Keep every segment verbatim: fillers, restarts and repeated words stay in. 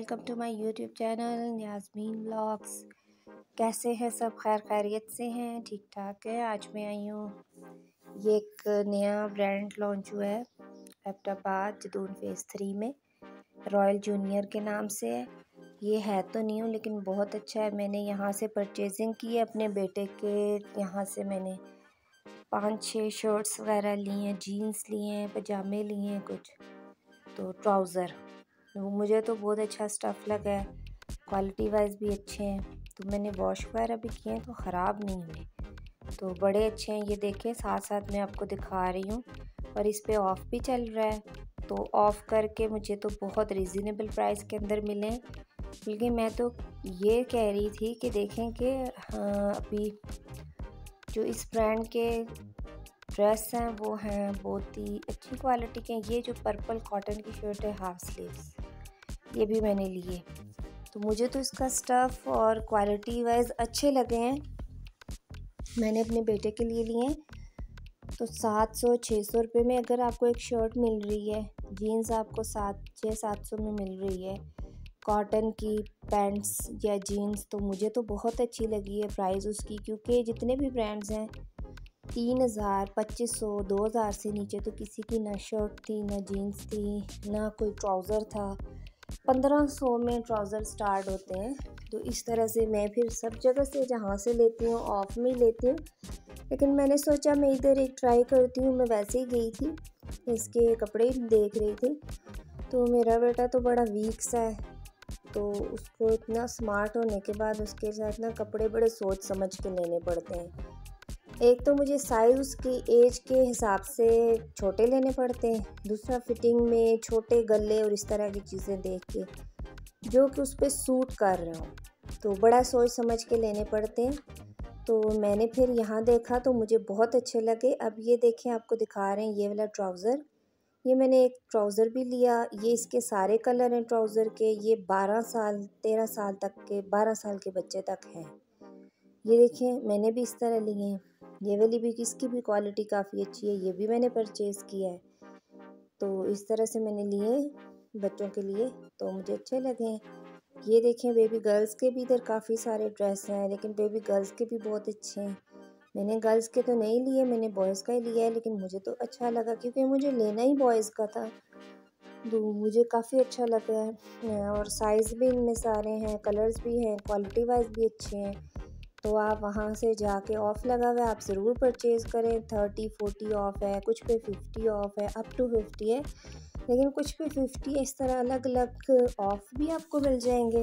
Welcome to my YouTube channel Yasmin vlogs. कैसे हैं सब? खैर खैरियत से हैं? ठीक ठाक है। आज मैं आई हूँ, ये एक नया ब्रांड लॉन्च हुआ है एबटाबाद जदून फेज़ थ्री में, रॉयल जूनियर के नाम से है। ये है तो न्यू लेकिन बहुत अच्छा है। मैंने यहाँ से परचेजिंग की है अपने बेटे के। यहाँ से मैंने पाँच छः शर्ट्स वगैरह ली हैं, जीन्स लिए हैं, पजामे लिए हैं, कुछ तो ट्राउज़र। तो मुझे तो बहुत अच्छा स्टफ़ लगा है, क्वालिटी वाइज भी अच्छे हैं। तो मैंने वॉश वगैरह भी किए हैं तो ख़राब नहीं हुए, तो बड़े अच्छे हैं। ये देखें, साथ साथ मैं आपको दिखा रही हूँ। और इस पे ऑफ़ भी चल रहा है, तो ऑफ़ करके मुझे तो बहुत रिजनेबल प्राइस के अंदर मिले। बल्कि मैं तो ये कह रही थी कि देखें कि हाँ, अभी जो इस ब्रांड के ड्रेस हैं वो हैं बहुत ही अच्छी क्वालिटी के। ये जो पर्पल कॉटन की शर्ट है हाफ स्लीव्स, ये भी मैंने लिए, तो मुझे तो इसका स्टफ़ और क्वालिटी वाइज अच्छे लगे हैं। मैंने अपने बेटे के लिए लिए हैं, तो सात सौ छः सौ रुपये में अगर आपको एक शर्ट मिल रही है, जीन्स आपको सात छः सात सौ में मिल रही है, कॉटन की पैंट्स या जीन्स, तो मुझे तो बहुत अच्छी लगी है प्राइस उसकी। क्योंकि जितने भी ब्रांड्स हैं तीन हज़ार पच्चीस सौ दो हज़ार से नीचे तो किसी की ना शर्ट थी, ना जीन्स थी, ना कोई ट्राउज़र था। पंद्रह सौ में ट्राउज़र स्टार्ट होते हैं। तो इस तरह से मैं फिर सब जगह से जहाँ से लेती हूँ ऑफ़ में लेती हूँ, लेकिन मैंने सोचा मैं इधर एक ट्राई करती हूँ। मैं वैसे ही गई थी, इसके कपड़े देख रही थी, तो मेरा बेटा तो बड़ा वीक सा है, तो उसको इतना स्मार्ट होने के बाद उसके साथ ना कपड़े बड़े सोच समझ के लेने पड़ते हैं। एक तो मुझे साइज़ उसकी एज के हिसाब से छोटे लेने पड़ते हैं, दूसरा फिटिंग में छोटे गले और इस तरह की चीज़ें देख के जो कि उस पर सूट कर रहे हों, तो बड़ा सोच समझ के लेने पड़ते हैं। तो मैंने फिर यहाँ देखा तो मुझे बहुत अच्छे लगे। अब ये देखें, आपको दिखा रहे हैं ये वाला ट्राउज़र। ये मैंने एक ट्राउज़र भी लिया। ये इसके सारे कलर हैं ट्राउज़र के। ये बारह साल तेरह साल तक के, बारह साल के बच्चे तक हैं। ये देखें, मैंने भी इस तरह लिए हैं। ये वाली भी, इसकी भी क्वालिटी काफ़ी अच्छी है, ये भी मैंने परचेज़ किया है। तो इस तरह से मैंने लिए बच्चों के लिए, तो मुझे अच्छे लगे हैं। ये देखें, बेबी गर्ल्स के भी इधर काफ़ी सारे ड्रेस हैं, लेकिन बेबी गर्ल्स के भी बहुत अच्छे हैं। मैंने गर्ल्स के तो नहीं लिए, मैंने बॉयज़ का ही लिया है, लेकिन मुझे तो अच्छा लगा क्योंकि मुझे लेना ही बॉयज़ का था, तो मुझे काफ़ी अच्छा लगा है। और साइज़ भी इनमें सारे हैं, कलर्स भी हैं, क्वालिटी वाइज भी अच्छे हैं। तो आप वहाँ से जाके ऑफ़ लगा हुआ है, आप ज़रूर परचेज़ करें। थर्टी फोर्टी ऑफ़ है, कुछ पे फिफ्टी ऑफ़ है, अप टू फिफ्टी है, लेकिन कुछ पे फिफ्टी है। इस तरह अलग अलग ऑफ़ भी आपको मिल जाएंगे।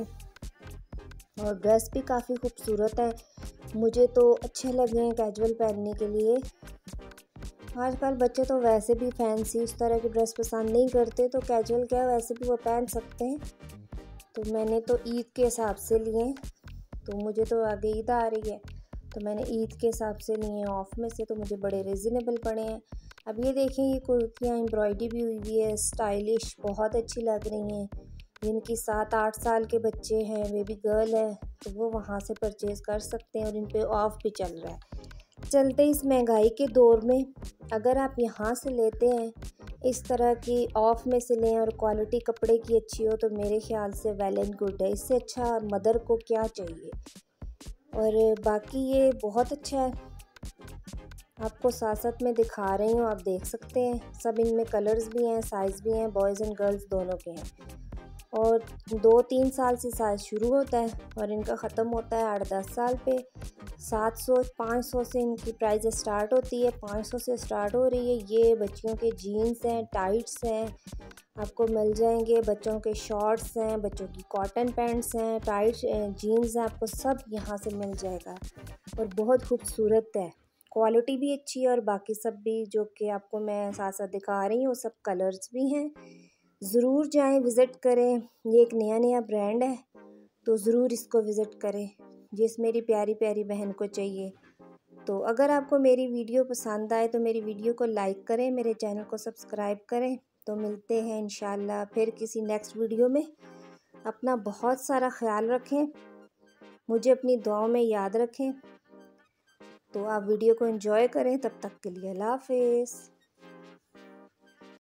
और ड्रेस भी काफ़ी खूबसूरत है, मुझे तो अच्छे लगे हैं कैजुअल पहनने के लिए। आजकल बच्चे तो वैसे भी फैंसी उस तरह की ड्रेस पसंद नहीं करते, तो कैजुअल क्या वैसे भी वो पहन सकते हैं। तो मैंने तो ईद के हिसाब से लिए, तो मुझे तो आगे ईद आ रही है, तो मैंने ईद के हिसाब से लिए हैं ऑफ़ में से, तो मुझे बड़े रिजनेबल पड़े हैं। अब ये देखें, ये कुर्तियाँ एम्ब्रॉयडरी भी हुई हुई है, स्टाइलिश, बहुत अच्छी लग रही हैं। जिनकी सात आठ साल के बच्चे हैं, बेबी गर्ल है, तो वो वहाँ से परचेज़ कर सकते हैं। और इन पे ऑफ़ भी चल रहा है। चलते इस महंगाई के दौर में अगर आप यहाँ से लेते हैं, इस तरह की ऑफ़ में से लें और क्वालिटी कपड़े की अच्छी हो, तो मेरे ख़्याल से वेल एंड गुड है। इससे अच्छा मदर को क्या चाहिए। और बाकी ये बहुत अच्छा है, आपको साथ साथ में दिखा रही हूँ, आप देख सकते हैं। सब इनमें कलर्स भी हैं, साइज़ भी हैं, बॉयज़ एंड गर्ल्स दोनों के हैं। और दो तीन साल से साइज़ शुरू होता है और इनका ख़त्म होता है आठ दस साल पे। सात सौ पाँच सौ से इनकी प्राइस स्टार्ट होती है, पाँच सौ से स्टार्ट हो रही है। ये बच्चियों के जीन्स हैं, टाइट्स हैं, आपको मिल जाएंगे। बच्चों के शॉर्ट्स हैं, बच्चों की कॉटन पैंट्स हैं, टाइट जीन्स हैं, आपको सब यहाँ से मिल जाएगा। और बहुत खूबसूरत है, क्वालिटी भी अच्छी है, और बाकी सब भी जो कि आपको मैं साथ साथ दिखा रही हूँ, सब कलर्स भी हैं। ज़रूर जाएं, विज़िट करें। ये एक नया नया ब्रांड है, तो ज़रूर इसको विज़िट करें, जिस मेरी प्यारी प्यारी बहन को चाहिए। तो अगर आपको मेरी वीडियो पसंद आए तो मेरी वीडियो को लाइक करें, मेरे चैनल को सब्सक्राइब करें। तो मिलते हैं इंशाल्लाह फिर किसी नेक्स्ट वीडियो में। अपना बहुत सारा ख्याल रखें, मुझे अपनी दुआओं में याद रखें। तो आप वीडियो को एंजॉय करें, तब तक के लिए अल्लाह हाफ़िज़।